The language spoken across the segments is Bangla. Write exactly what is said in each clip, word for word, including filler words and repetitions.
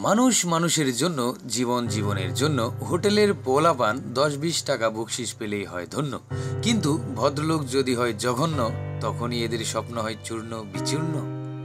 মানুষ মানুষের জন্য, জীবন জীবনের জন্য হোটেলের পোলাপান দশ বিশ টাকা বকশিস পেলেই হয় ধন্য। কিন্তু ভদ্রলোক যদি হয় জঘন্য, তখনই এদের স্বপ্ন হয় চূর্ণ বিচূর্ণ।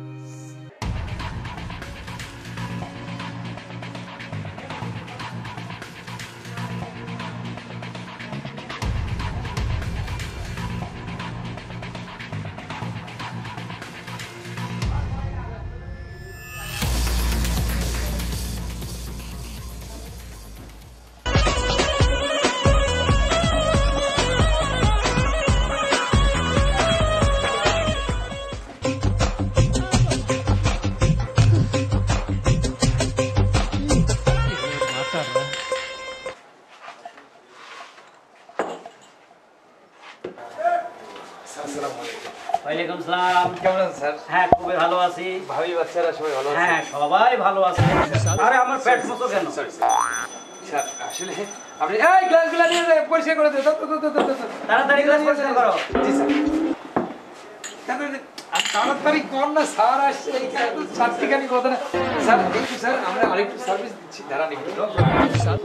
ওয়ালাইকুম সালাম। কেমন আছেন স্যার? হ্যাঁ, খুবই ভালো আছি। ভাবি বাচ্চারা সবাই ভালো আছে? হ্যাঁ, সবাই ভালো আছে। আরে আমার পেট মতো কেন? স্যার আসলে আপনি এই গ্লাসগুলো নিয়ে পরিষ্কার করে দিন। তাড়াতাড়ি গ্লাস পরিষ্কার করো। জি স্যার। তাড়াতাড়ি তাড়াতাড়ি কর না, স্যার আসছে এইখানে তো ছাত্রীখানি কথা না। স্যার একটু স্যার আমরা আরেকটু সার্ভিস দিচ্ছি, দাঁড়ান একটু। স্যার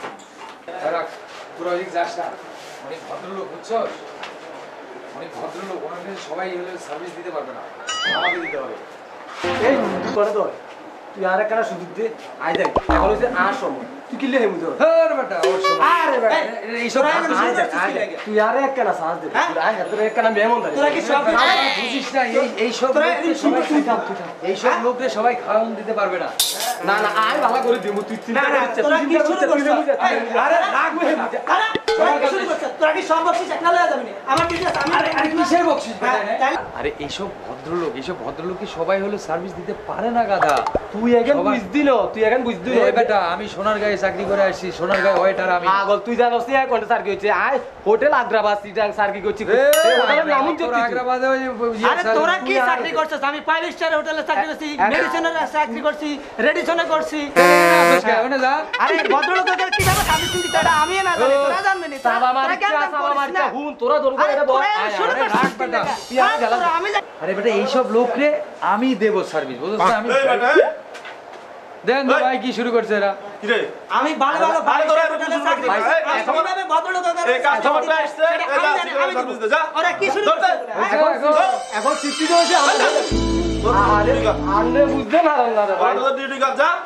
পুরো ওই যাস না, অনেক ভদ্রলোক বুঝছো, অনেক ভদ্রলোক, ওনার কাছে সবাই হলে সার্ভিস দিতে পারবে না, আমাকে দিতে হবে। এই তুই করে তো তুই আর একটা সুযোগ দে আই দেখ এখন হইছে আর সময় তুই কি লেহে মুদর আরে বেটা ওর সময় আরে বেটা এই সব তুই আর একটা না সাজ দে আই তোর একটা না মেমন দে তোরা কি সব বুঝিস না, এই এই সব সবাই খাওয়ান, এই সব লোকরে সবাই খাওয়ান দিতে পারবে না। না না আই ভালো করে দেবো তুই চিন্তা করছিস তোরা কি শুরু করছিস আরে রাখবে আরে তোরা কি শুরু করছিস তোরা কি সব বকশিস একটা লয়ে যাবি আমার কি আছে আমি আরে কিসের বকশিস বেটা? আরে এই সব ভদ্রলোক, এই সব ভদ্রলোক কি সবাই হলো সার্ভিস দিতে পারে না গাধা। তুই এখন বুঝ দিল তুই এখন বুঝ দিল এই বেটা আমি সোনার গায়ে চাকরি করে আসছি, সোনার গায়ে ওয়েটার আমি। পাগল তুই জানোস না কোনটা সার্কি হচ্ছে আই হোটেল আগ্রাবাদ সিটাং সার্কি করছি এই হোটেলের নাম কি তুই আগ্রাবাদে ওই আরে তোরা কি চাকরি করছিস? আমি ফাইভ স্টার হোটেলে চাকরি করছি, মেডিসিনের চাকরি করছি, রেডিসনে করছি। ওনে যা। আরে ভদ্রলোকদের কিভাবে সার্ভিস দিতে এটা আমি না জানি, তোরা জানবি না। সাবা মারি সাবা মারি হুন তোরা দরকার আরে এটা বল তোরা শুরু আরে করছিস রাখ বেটা, তুই আমি তোরা আমি জানি। আরে বেটা এই সব লোকরে আমি দেব সার্ভিস, বুঝছ না? আমি দেন তো ভাই কি শুরু করছে এরা? কি রে আমি ভালো ভালো ফাইভ স্টার হোটেলে চাকরি করছি। ভাই, আমি কিভাবে ভদ্রলোকদের এই কাস্টমারটা আসছে, সেটা এই যা, আমি জানি, আমি সার্ভিস দে, যা। ওরা কি শুরু করছে? এখন এখন সিটি হচ্ছে আরে আন্নে বুঝতে না না রে ভাই তোর ডিউটি কাজ যা।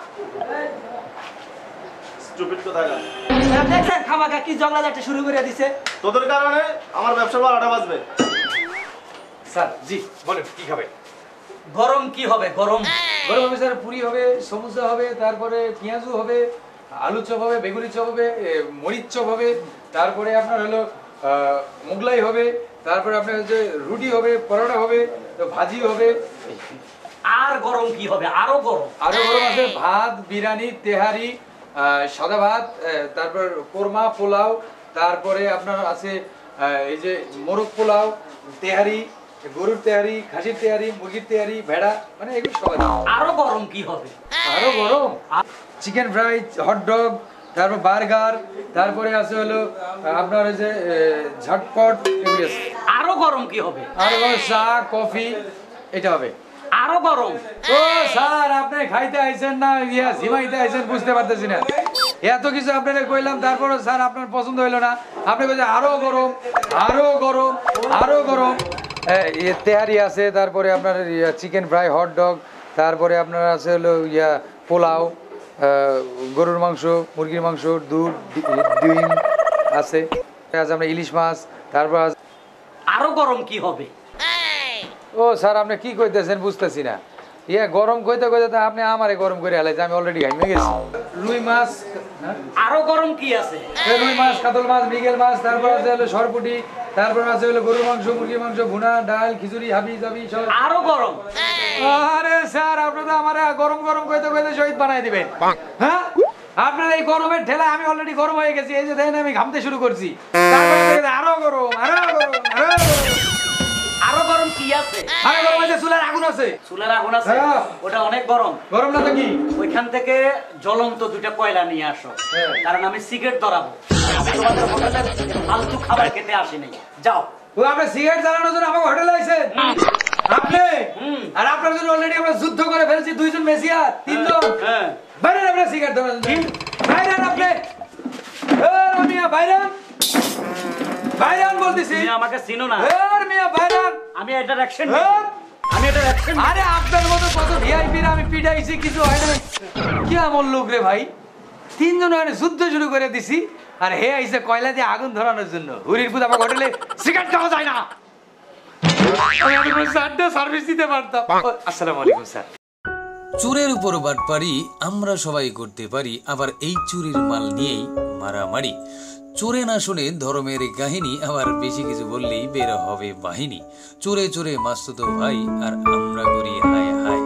স্টুপিড কথা না। দেখছেন খামাখা কি ঝগড়াঝাটি শুরু করে দিছে। তোদের কারণে আমার ব্যবসার বারোটা বাজবে। স্যার জি বলেন কি খাবে? গরম কি হবে? গরম গরম হবে স্যার, পুরি হবে, সমুচা হবে, তারপরে পেঁয়াজু হবে, আলু চপ হবে, বেগুনি চপ হবে, এ, মরিচ চপ হবে, তারপরে আপনার হলো আহ, মোগলাই হবে, তারপরে আপনার হচ্ছে রুটি হবে, পরোটা হবে, তো ভাজি হবে। আর গরম কি হবে? আরো গরম। আরো গরম আছে ভাত, বিরিয়ানি, তেহারি, আহ, সাদা ভাত, আহ, তারপর কোরমা, পোলাও, তারপরে আপনার আছে আহ, এই যে মোরগ পোলাও, তেহারি, গরুর তেহারি, খাসির তেহারি, মুরগির তেহারি, ভেড়া, মানে এগুলো সব আছে। আরো গরম কি হবে? আরো গরম চিকেন ফ্রাই, হটডগ, তারপর বার্গার, তারপরে আছে হলো আপনার ওই যে ঝটপট, এগুলি আছে। আরো গরম কি হবে? আর হলো চা, কফি, এটা হবে। আরো গরম। ও স্যার আপনি খাইতে আইছেন না ইয়া জিমাইতে আইছেন বুঝতে পারতেছি না, এত কিছু আপনারা কইলাম, তারপরে স্যার আপনার পছন্দ হইলো না, আপনি কইছেন আরো গরম, আরো গরম, আরো গরম। ইয়ে তেহারি আছে, তারপরে আপনার চিকেন ফ্রাই, হট ডগ, তারপরে আপনার আছে হলো ইয়া পোলাও, গরুর মাংস, মুরগির মাংস, দুধ, ডিম আছে, আছে আপনার ইলিশ মাছ, তারপর আরো গরম কি হবে? ও স্যার আপনি কি কইতেছেন বুঝতেছি না, ইয়া গরম কইতে কইতে আপনি আমারে গরম করে হালাইছে, আমি অলরেডি ঘাইমে গেছি। রুই মাছ, আরো গরম কি আছে? রুই মাছ, কাতল মাছ, মৃগেল মাছ, তারপর আছে হলো সরপুটি, তারপর আছে হলো গরুর মাংস, মুরগির মাংস, ভুনা, ডাল, খিচুড়ি, হাবি জাবি সব। আরো গরম। আরে স্যার আপনি তো আমারে গরম গরম কইতে কইতে শহীদ বানাই দিবেন, হ্যাঁ? আপনার এই গরমের ঠেলা আমি অলরেডি গরম হয়ে গেছি, এই যে দেখেন আমি ঘামতে শুরু করছি, তারপরে দেখেন আরো গরম, আরো গরম, আরো গরম। আরো গরম কি আছে? আরে গরম আছে, চুলার আগুন আছে। চুলার আগুন আছে? হ্যাঁ। ওটা অনেক গরম। গরম না তো কি? ওইখান থেকে জ্বলন্ত দুইটা কয়লা নিয়ে আসো, কারণ আমি সিগারেট ধরাবো। আমি তোমাদের হোটেলে ফালতু খাবার খেতে আসি নাই, যাও। ও আপনি সিগারেট জ্বালানোর জন্য আমাকে হোটেলে আইছেন? আপনি আর আপনার জন্য অলরেডি আমরা যুদ্ধ করে ফেলছি দুইজন মেসিয়ার তিনজন হ্যাঁ বাইরে আপনি সিগারেট ধরেন বাইরে আপনি এর মিয়া বাইরে বাইরে বলতেছি তুমি আমাকে চিনো না এর মিয়া বাইরে আমি এটার অ্যাকশন এর আমি এটার অ্যাকশন আরে আপনার মতো কত ভিআইপি আমি পিটাইছি কিছু হয় না কি আমল লোক রে ভাই তিনজন ওখানে যুদ্ধ শুরু করে দিছি আর হে আইছে কয়লা দিয়ে আগুন ধরানোর জন্য হুরির পুত আমার হোটেলে সিগারেট খাওয়া যায় না আমি সারটা সার্ভিস দিতে পারতাম আসসালামু আলাইকুম স্যার চোরের উপর বাটপারি আমরা সবাই করতে পারি, আবার এই চুরির মাল নিয়েই মারামারি। চোরে না শুনে ধর্মের কাহিনী, আবার বেশি কিছু বললেই বের হবে বাহিনী। চোরে চোরে মাস্তুতো ভাই আর আমরা করি হায় হায়।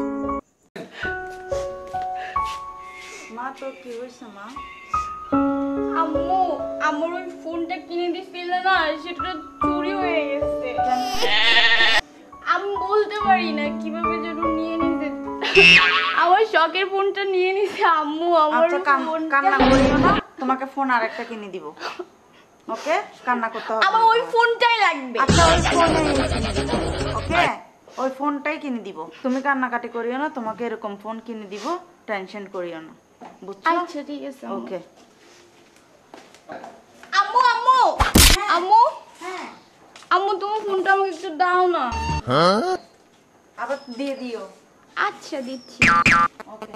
মা তো কি হয়েছে মা? আম্মু আমার ওই ফোনটা কিনে দিছিলে না সেটা চুরি হয়ে গেছে। আমি বলতে পারি না কিভাবে যেন নিয়ে নিতে আমার শখের ফোনটা নিয়ে নিছে আম্মু। আমার আচ্ছা কান্না করিও না, তোমাকে ফোন আরেকটা কিনে দিব। ওকে, কান্না করতে হবে। আমার ওই ফোনটাই লাগবে। আচ্ছা ওই ফোনে ওকে ওই ফোনটাই কিনে দিব। তুমি কান্নাকাটি করিও না, তোমাকে এরকম ফোন কিনে দিব, টেনশন করিও না, বুঝছো? আচ্ছা ঠিক আছে ওকে। আম্মু আম্মু আম্মু হ্যাঁ আম্মু তোমার ফোনটা আমাকে একটু দাও না। আবার দিয়ে দিও। আচ্ছা দিচ্ছি। ওকে।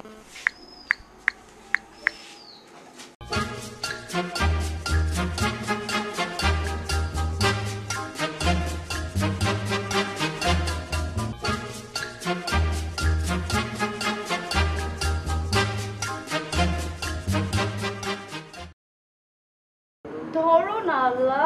ধরো না আল্লাহ।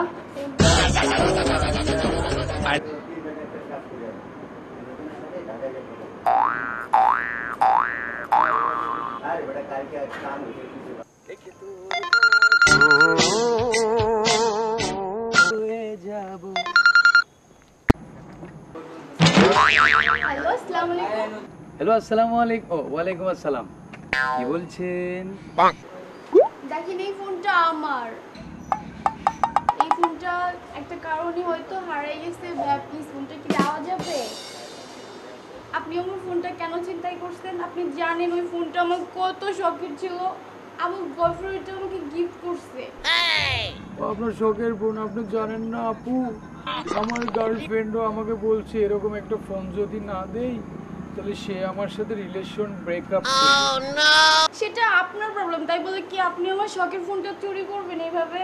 হ্যালো আসসালামু আলাইকুম। হ্যালো আসসালামু আলাইকুম। ও ওয়ালাইকুম আসসালাম। কি বলছেন? দেখেন এই ফোনটা আমার। এই ফোনটা একটা কারণে হয়তো হারিয়ে গেছে। ভাই প্লিজ ফোনটা কি দেওয়া যাবে? আপনি আমার ফোনটা কেন চিন্তাই করছেন? আপনি জানেন ওই ফোনটা আমার কত শখের ছিল। আমার বয়ফ্রেন্ড আমাকে গিফট করছে। আপনার শখের ফোন আপনি জানেন না আপু? আমার গার্লফ্রেন্ডও আমাকে বলছে এরকম একটা ফোন যদি না দেই তাহলে সে আমার সাথে রিলেশন ব্রেকআপ করবে। সেটা আপনার প্রবলেম, তাই বলে কি আপনি আমার শখের ফোনটা চুরি করবেন এইভাবে?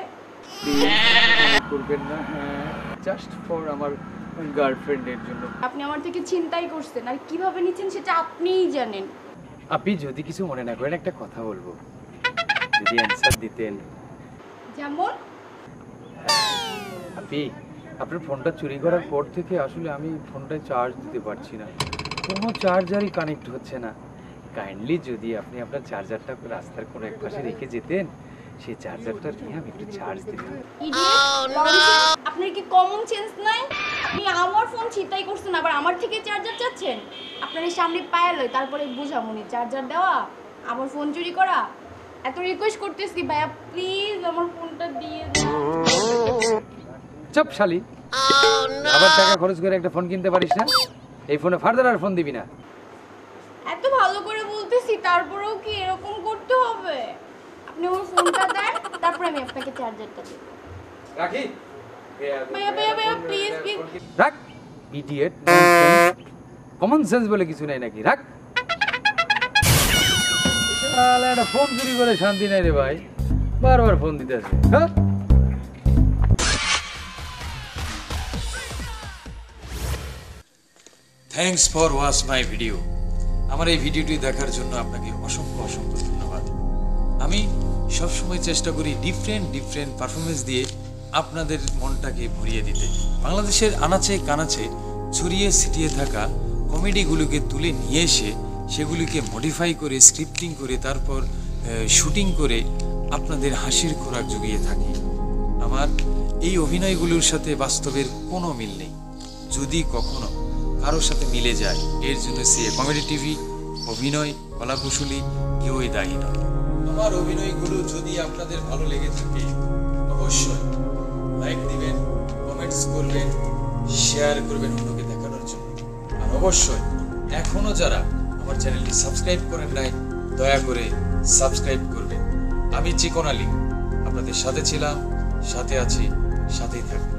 করবেন না, হ্যাঁ জাস্ট ফর আমার গার্লফ্রেন্ডের জন্য। আপনি আমার থেকে চিন্তাই করছেন, আর কিভাবে নিচ্ছেন সেটা আপনিই জানেন। আপনি যদি কিছু মনে না করেন একটা কথা বলবো, যদি অ্যানসার দিতেন। যেমন আপনি আপনার ফোনটা চুরি করার পর থেকে আসলে আমি ফোনটায় চার্জ দিতে পারছি না, কোনো চার্জারই কানেক্ট হচ্ছে না। কাইন্ডলি যদি আপনি আপনার চার্জারটা রাস্তার কোনো এক পাশে রেখে যেতেন, সেই চার্জারটা নিয়ে আমি একটু চার্জ দিতাম। আপনার কি কমন সেন্স নাই? আপনি আমার ফোন ছিনতাই করছেন আবার আমার থেকে চার্জার চাচ্ছেন? আপনার সামনে পায়া লয় তারপরে বুঝামুনি চার্জার দেওয়া আমার ফোন চুরি করা। এত রিকোয়েস্ট করতেছি ভাইয়া প্লিজ আমার ফোনটা দিয়ে দাও। চুপ শালি, আবার টাকা খরচ করে একটা ফোন কিনতে পারিস না? এই ফোনে ফার্দার আর ফোন দিবি না। এত ভালো করে বলতেছি তারপরেও কি এরকম করতে হবে? আপনি আমার ফোনটা দেন, তারপরে আমি আপনাকে চার্জারটা দেব। রাখি ভাইয়া ভাইয়া ভাইয়া প্লিজ প্লিজ। রাখ ইডিয়েট, কমন সেন্স বলে কিছু নাই নাকি? রাখ। শালা একটা ফোন চুরি করে শান্তি নাই রে ভাই, বারবার ফোন দিতে আছে। হ্যাঁ thanks for watch my video. আমার এই ভিডিওটি দেখার জন্য আপনাকে অসংখ্য অসংখ্য ধন্যবাদ। আমি সবসময় চেষ্টা করি ডিফারেন্ট ডিফারেন্ট পারফরমেন্স দিয়ে আপনাদের মনটাকে ভরিয়ে দিতে। বাংলাদেশের আনাচে কানাচে ছড়িয়ে ছিটিয়ে থাকা কমেডিগুলোকে তুলে নিয়ে এসে সেগুলিকে মডিফাই করে স্ক্রিপ্টিং করে তারপর শুটিং করে আপনাদের হাসির খোরাক জুগিয়ে থাকি। আমার এই অভিনয়গুলোর সাথে বাস্তবের কোনো মিল নেই। যদি কখনো কারোর সাথে মিলে যায় এর জন্য সে কমেডি টিভি, অভিনয়, কলাকুশলী কেউই দায়ী নয়। আমার অভিনয়গুলো যদি আপনাদের ভালো লেগে থাকে অবশ্যই লাইক দিবেন, কমেন্টস করবেন, শেয়ার করবেন অন্যকে দেখানোর জন্য। আর অবশ্যই এখনো যারা আমার চ্যানেলটি সাবস্ক্রাইব করেন নাই দয়া করে সাবস্ক্রাইব করবেন। আমি চিকন আলী আপনাদের সাথে ছিলাম, সাথে আছি, সাথেই থাকবেন।